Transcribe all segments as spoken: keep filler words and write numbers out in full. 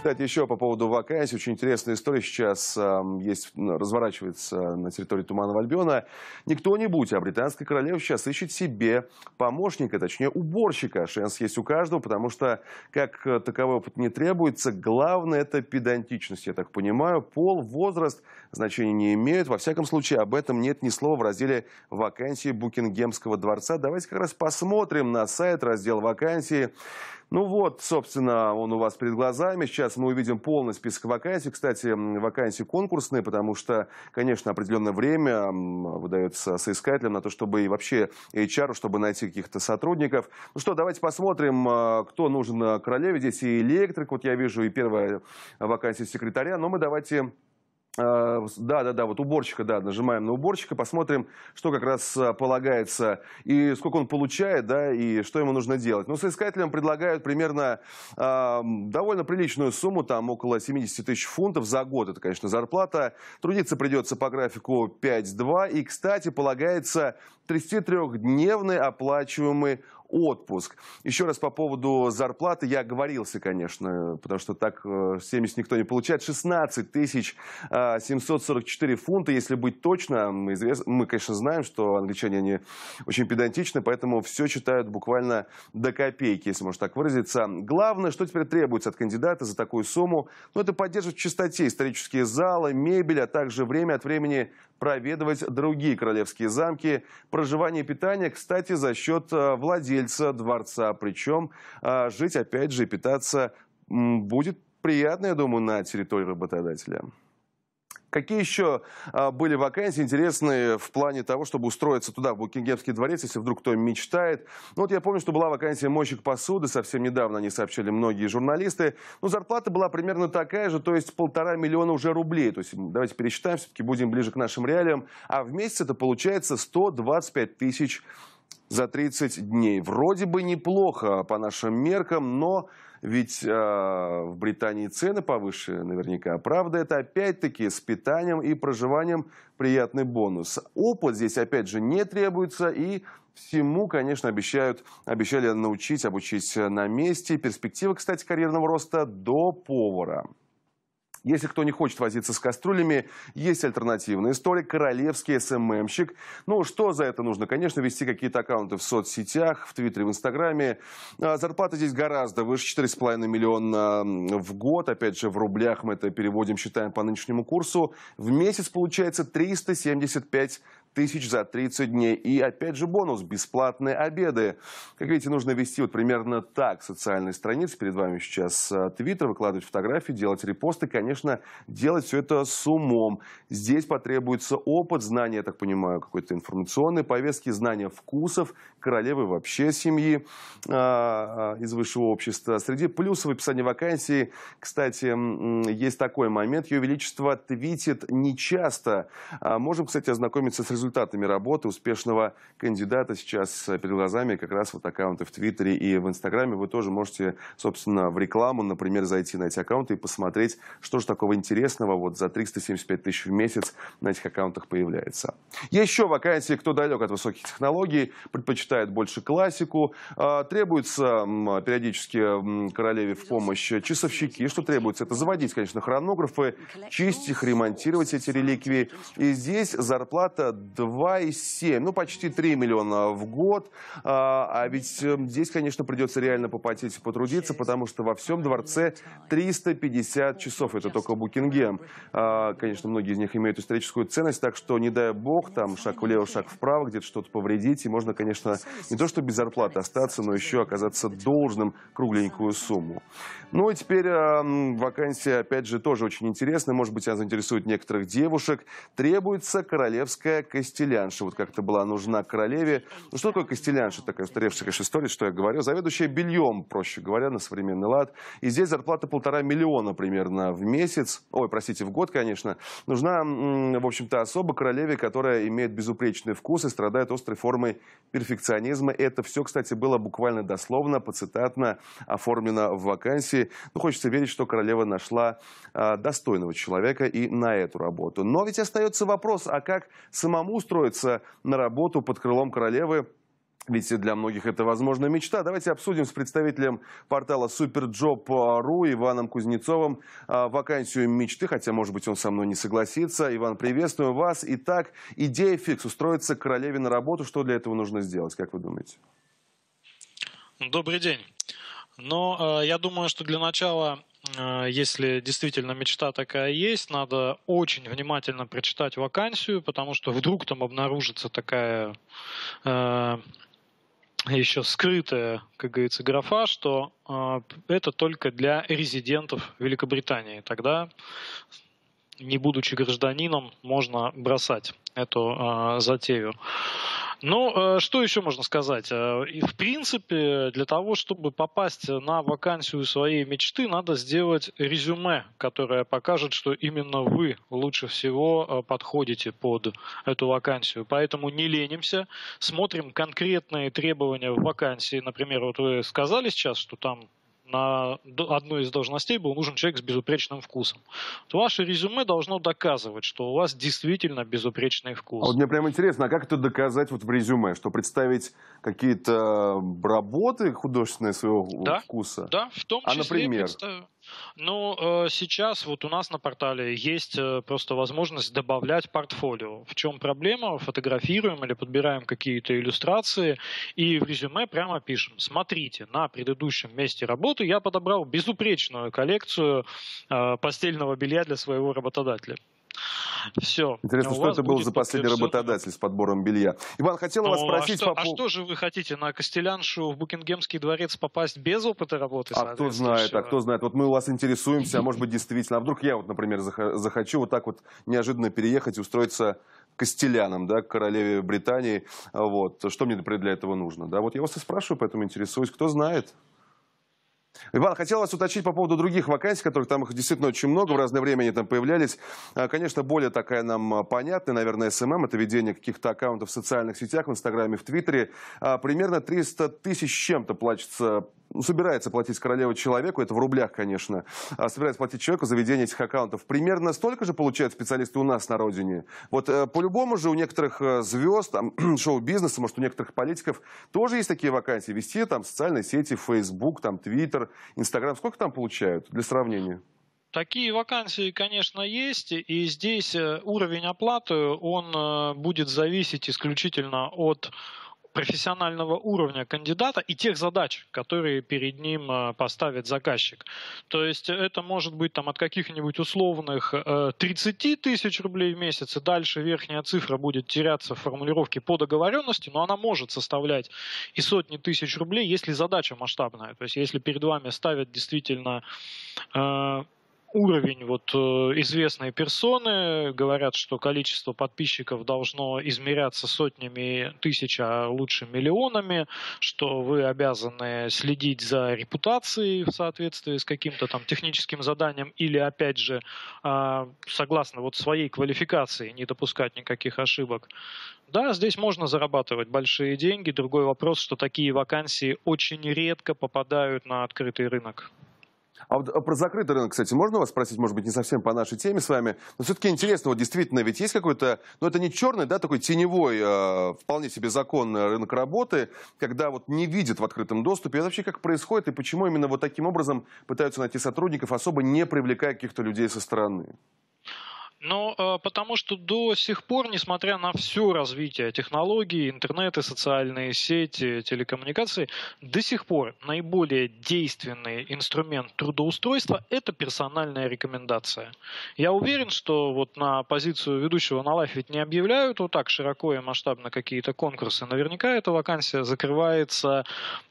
Кстати, еще по поводу вакансий. Очень интересная история сейчас э, есть, ну, разворачивается на территории Туманного Альбиона. Не кто-нибудь, а британская королева сейчас ищет себе помощника, точнее уборщика. Шанс есть у каждого, потому что как таковой опыт не требуется. Главное — это педантичность, я так понимаю. Пол, возраст значения не имеют. Во всяком случае, об этом нет ни слова в разделе вакансии Букингемского дворца. Давайте как раз посмотрим на сайт, раздел вакансии. Ну вот, собственно, он у вас перед глазами. Сейчас мы увидим полный список вакансий. Кстати, вакансии конкурсные, потому что, конечно, определенное время выдается соискателям на то, чтобы и вообще эйч ар, чтобы найти каких-то сотрудников. Ну что, давайте посмотрим, кто нужен королеве. Здесь и электрик, вот я вижу, и первая вакансия секретаря. Но мы давайте... Да, да, да, вот уборщика, да, нажимаем на уборщика, посмотрим, что как раз полагается и сколько он получает, да, и что ему нужно делать. Ну, соискателям предлагают примерно э, довольно приличную сумму, там около семьдесят тысяч фунтов за год, это, конечно, зарплата. Трудиться придется по графику пять два, и, кстати, полагается тридцатитрёхдневный оплачиваемый отпуск. Еще раз по поводу зарплаты я оговорился, конечно, потому что так семьдесят никто не получает. шестнадцать тысяч семьсот сорок четыре фунта, если быть точно. Мы, извест... мы, конечно, знаем, что англичане они очень педантичны, поэтому все читают буквально до копейки, если можно так выразиться. Главное, что теперь требуется от кандидата за такую сумму, ну, это поддерживать в чистоте исторические залы, мебель, а также время от времени проведывать другие королевские замки. Проживание и питание, кстати, за счет владельца дворца. Причем жить, опять же, и питаться будет приятно, я думаю, на территории работодателя. Какие еще а, были вакансии интересные в плане того, чтобы устроиться туда, в Букингемский дворец, если вдруг кто мечтает? Ну, вот я помню, что была вакансия мойщик посуды, совсем недавно они сообщали многие журналисты. Ну, зарплата была примерно такая же, то есть полтора миллиона уже рублей. То есть давайте пересчитаем, все-таки будем ближе к нашим реалиям. А в месяц это получается сто двадцать пять тысяч за тридцать дней. Вроде бы неплохо по нашим меркам, но ведь э, в Британии цены повыше наверняка. Правда, это опять-таки с питанием и проживанием приятный бонус. Опыт здесь, опять же, не требуется, и всему, конечно, обещают, обещали научить, обучить на месте. Перспектива, кстати, карьерного роста до повара. Если кто не хочет возиться с кастрюлями, есть альтернативная история. Королевский эс эм эм-щик. Ну, что за это нужно? Конечно, вести какие-то аккаунты в соцсетях, в Твиттере, в Инстаграме. Зарплата здесь гораздо выше, четыре с половиной миллиона в год. Опять же, в рублях мы это переводим, считаем по нынешнему курсу. В месяц получается триста семьдесят пять тысяч за тридцать дней. И опять же бонус – бесплатные обеды. Как видите, нужно вести вот примерно так социальные страницы. Перед вами сейчас Твиттер, выкладывать фотографии, делать репосты. Конечно, делать все это с умом. Здесь потребуется опыт, знания, я так понимаю, какой-то информационной повестки, знания вкусов королевы, вообще семьи э, из высшего общества. Среди плюсов в описании вакансии, кстати, есть такой момент. Ее Величество твитит нечасто. Можем, кстати, ознакомиться с результатами работы успешного кандидата. Сейчас перед глазами как раз вот аккаунты в Твиттере и в Инстаграме. Вы тоже можете, собственно, в рекламу, например, зайти на эти аккаунты и посмотреть, что же такого интересного вот за триста семьдесят пять тысяч в месяц на этих аккаунтах появляется. Еще вакансии, кто далек от высоких технологий, предпочитает больше классику. Требуется периодически королеве в помощь часовщики. Что требуется? Это заводить, конечно, хронографы, чистить их, ремонтировать эти реликвии. И здесь зарплата два и семь, ну почти три миллиона в год. А ведь здесь, конечно, придется реально попотеть и потрудиться, потому что во всем дворце триста пятьдесят часов. Это только Букингем. Конечно, многие из них имеют историческую ценность, так что, не дай бог, там шаг влево, шаг вправо, где-то что-то повредить, и можно, конечно, не то что без зарплаты остаться, но еще оказаться должным кругленькую сумму. Ну и теперь э, вакансия, опять же, тоже очень интересная. Может быть, она заинтересует некоторых девушек. Требуется королевская костелянша. Вот как-то была нужна королеве. Ну что такое костелянша? Такая устаревшая, конечно, история, что я говорю. Заведующая бельем, проще говоря, на современный лад. И здесь зарплата полтора миллиона примерно в месяц. Ой, простите, в год, конечно. Нужна, в общем-то, особо королеве, которая имеет безупречный вкус и страдает острой формой перфекционизма. Это все, кстати, было буквально дословно, поцитатно оформлено в вакансии. Ну, хочется верить, что королева нашла а, достойного человека и на эту работу. Но ведь остается вопрос, а как самому устроиться на работу под крылом королевы Ведь для многих это, возможно, мечта. Давайте обсудим с представителем портала суперджоп точка ру Иваном Кузнецовым вакансию мечты, хотя, может быть, он со мной не согласится. Иван, приветствую вас. Итак, идея фикс – устроиться к королеве на работу. Что для этого нужно сделать, как вы думаете? Добрый день. Но э, я думаю, что для начала, э, если действительно мечта такая есть, надо очень внимательно прочитать вакансию, потому что вдруг там обнаружится такая э, еще скрытая, как говорится, графа, что э, это только для резидентов Великобритании. Тогда, не будучи гражданином, можно бросать эту э, затею. Ну, что еще можно сказать? И в принципе, для того, чтобы попасть на вакансию своей мечты, надо сделать резюме, которое покажет, что именно вы лучше всего подходите под эту вакансию. Поэтому не ленимся, смотрим конкретные требования в вакансии. Например, вот вы сказали сейчас, что там на одной из должностей был нужен человек с безупречным вкусом. То ваше резюме должно доказывать, что у вас действительно безупречный вкус. А вот мне прямо интересно, а как это доказать вот в резюме? Что представить какие-то работы художественные своего да, вкуса? Да, в том числе. А, например? Представ... Ну, э, сейчас вот у нас на портале есть э, просто возможность добавлять портфолио. В чем проблема? Фотографируем или подбираем какие-то иллюстрации и в резюме прямо пишем: смотрите, на предыдущем месте работы я подобрал безупречную коллекцию э, постельного белья для своего работодателя. Все. Интересно, что это был за последний работодатель с подбором белья. Иван, хотел вас спросить... А что, по... а что же вы хотите, на Костеляншу в Букингемский дворец попасть без опыта работы? А кто знает, а кто знает. Вот мы у вас интересуемся, а может быть действительно. А вдруг я вот, например, захочу вот так вот неожиданно переехать и устроиться костеляном, да, к королеве Британии. Вот. Что мне, например, для этого нужно? Да, вот я вас и спрашиваю, поэтому интересуюсь. Кто знает? Иван, хотел вас уточнить по поводу других вакансий, которых там их действительно очень много, в разное время они там появлялись. Конечно, более такая нам понятная, наверное, эс эм эм, это ведение каких-то аккаунтов в социальных сетях, в Инстаграме, в Твиттере. Примерно триста тысяч чем-то платится, ну, собирается платить королева человеку, это в рублях, конечно, собирается платить человеку за ведение этих аккаунтов. Примерно столько же получают специалисты у нас на родине. Вот по-любому же у некоторых звезд, там, шоу-бизнеса, может, у некоторых политиков тоже есть такие вакансии. Вести там социальные сети, Facebook, там, Twitter, Инстаграм. Сколько там получают для сравнения? Такие вакансии, конечно, есть, и здесь уровень оплаты, он будет зависеть исключительно от профессионального уровня кандидата и тех задач, которые перед ним поставит заказчик. То есть это может быть там от каких-нибудь условных тридцати тысяч рублей в месяц, и дальше верхняя цифра будет теряться в формулировке по договоренности, но она может составлять и сотни тысяч рублей, если задача масштабная. То есть если перед вами ставят действительно э, уровень вот известной персоны, говорят, что количество подписчиков должно измеряться сотнями тысяч, а лучше миллионами, что вы обязаны следить за репутацией в соответствии с каким-то там техническим заданием или, опять же, согласно вот своей квалификации не допускать никаких ошибок. Да, здесь можно зарабатывать большие деньги. Другой вопрос, что такие вакансии очень редко попадают на открытый рынок. А вот про закрытый рынок, кстати, можно вас спросить, может быть, не совсем по нашей теме с вами, но все-таки интересно, вот действительно, ведь есть какой-то, ну это не черный, да, такой теневой, э, вполне себе законный рынок работы, когда вот не видят в открытом доступе. Это вообще как происходит и почему именно вот таким образом пытаются найти сотрудников, особо не привлекая каких-то людей со стороны? Ну, потому что до сих пор, несмотря на все развитие технологий, интернета, социальные сети, телекоммуникации, до сих пор наиболее действенный инструмент трудоустройства – это персональная рекомендация. Я уверен, что вот на позицию ведущего на лайф ведь не объявляют вот так широко и масштабно какие-то конкурсы. Наверняка эта вакансия закрывается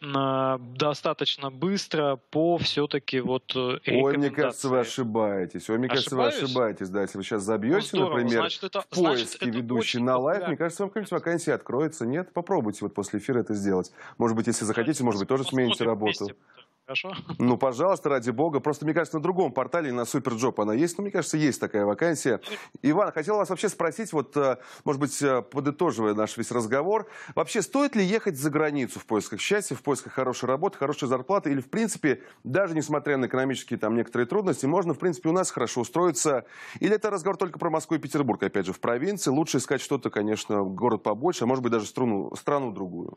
достаточно быстро по все-таки вот рекомендации. Ой, мне кажется, вы ошибаетесь. Ой, мне кажется, вы ошибаетесь, да, если вы сейчас забьете, ну, например, значит, это, в поиске значит, ведущий на лайф, мне кажется, вам какая-нибудь вакансия откроется. Нет? Попробуйте вот после эфира это сделать. Может быть, если захотите, может быть, тоже смените работу. Вместе. Хорошо? Ну, пожалуйста, ради бога. Просто, мне кажется, на другом портале, на Суперджоп она есть. Но, мне кажется, есть такая вакансия. Иван, хотел вас вообще спросить, вот, может быть, подытоживая наш весь разговор, вообще стоит ли ехать за границу в поисках счастья, в поисках хорошей работы, хорошей зарплаты? Или, в принципе, даже несмотря на экономические там некоторые трудности, можно, в принципе, у нас хорошо устроиться? Или это разговор только про Москву и Петербург, опять же, в провинции? Лучше искать что-то, конечно, город побольше, а может быть, даже страну, страну другую.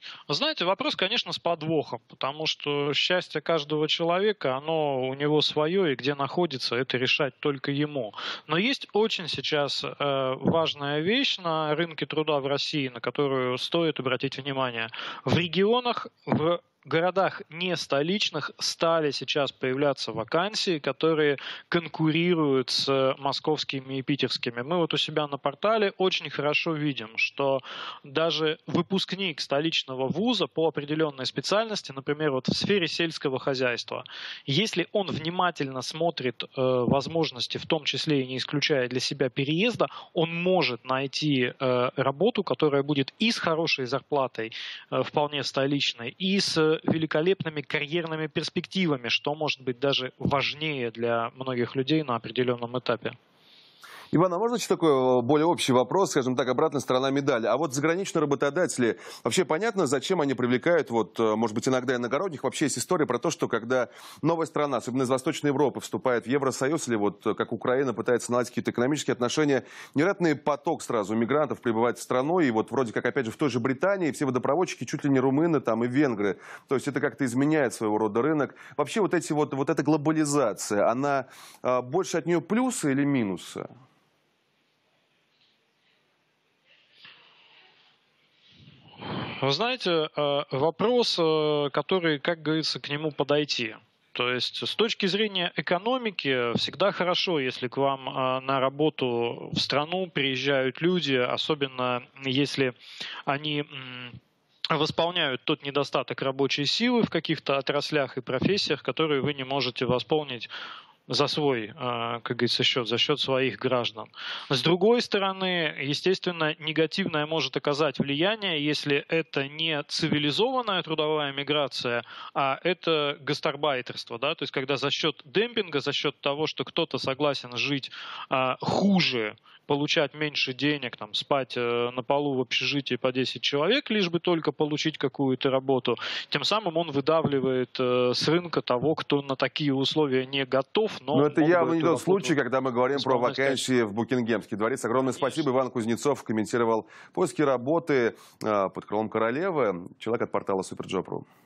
Вы знаете, вопрос, конечно, с подвохом, потому что счастье каждого человека, оно у него свое, и где находится, это решать только ему. Но есть очень сейчас э, важная вещь на рынке труда в России, на которую стоит обратить внимание. В регионах, в городах не столичных стали сейчас появляться вакансии, которые конкурируют с московскими и питерскими. Мы вот у себя на портале очень хорошо видим, что даже выпускник столичного вуза по определенной специальности, например, вот в сфере сельского хозяйства, если он внимательно смотрит э, возможности, в том числе и не исключая для себя переезда, он может найти э, работу, которая будет и с хорошей зарплатой, э, вполне столичной, и с великолепными карьерными перспективами, что может быть даже важнее для многих людей на определенном этапе. Иван, а можно еще такой более общий вопрос, скажем так, обратная сторона медали? А вот заграничные работодатели, вообще понятно, зачем они привлекают, вот, может быть, иногда иногородних? Вообще есть история про то, что когда новая страна, особенно из Восточной Европы, вступает в Евросоюз, или вот как Украина пытается наладить какие-то экономические отношения, невероятный поток сразу мигрантов прибывает в страну, и вот вроде как, опять же, в той же Британии все водопроводчики чуть ли не румыны там и венгры. То есть это как-то изменяет своего рода рынок. Вообще вот, эти вот, вот эта глобализация, она больше от нее плюсы или минусы? Вы знаете, вопрос, который, как говорится, к нему подойти. То есть с точки зрения экономики всегда хорошо, если к вам на работу в страну приезжают люди, особенно если они восполняют тот недостаток рабочей силы в каких-то отраслях и профессиях, которые вы не можете восполнить за свой, как говорится, счет, за счет своих граждан. С другой стороны, естественно, негативное может оказать влияние, если это не цивилизованная трудовая миграция, а это гастарбайтерство, да, то есть когда за счет демпинга, за счет того, что кто-то согласен жить а, хуже, получать меньше денег, там, спать э, на полу в общежитии по десять человек, лишь бы только получить какую-то работу, тем самым он выдавливает э, с рынка того, кто на такие условия не готов. Но, но это явно не тот случай, когда мы говорим про вакансии в Букингемский дворец. Огромное Конечно. Спасибо. Иван Кузнецов комментировал поиски работы э, под крылом королевы. Человек от портала Суперджоп точка ру.